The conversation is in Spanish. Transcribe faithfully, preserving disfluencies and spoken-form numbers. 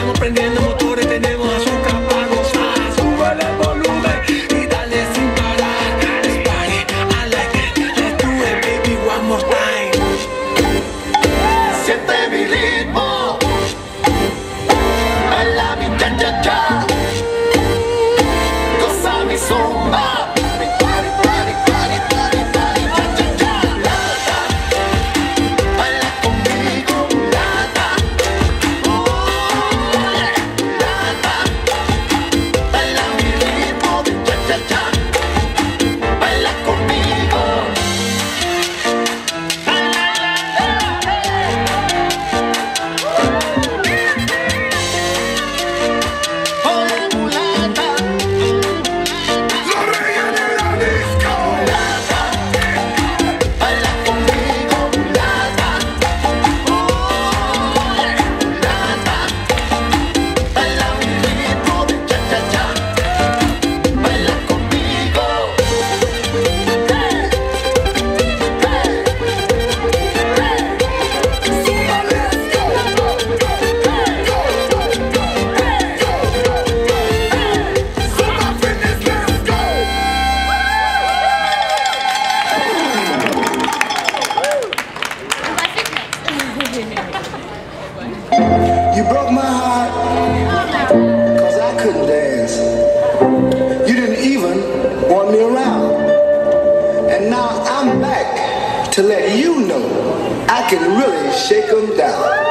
estamos prendiendo motores, tenemos azúcar para gozar. Súbele el volumen y dale sin parar. It's party, I like it, let's do it, baby, one more time. Siente mi ritmo, baila mi cha-cha-cha, goza mi zumba. You broke my heart, cause I couldn't dance. You didn't even want me around. And now I'm back to let you know I can really shake 'em down.